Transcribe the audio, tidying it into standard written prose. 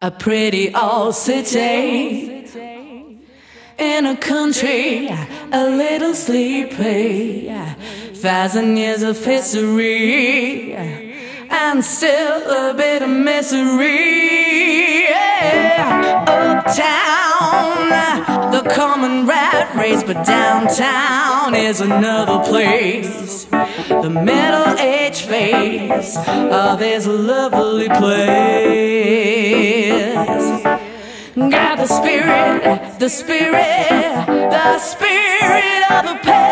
a pretty old city in a country a little sleepy. 1,000 years of history and still a bit of misery. Yeah. Uptown, the common rat race, but downtown is another place. The middle-aged face of this lovely place. Got the spirit, the spirit, the spirit of a past.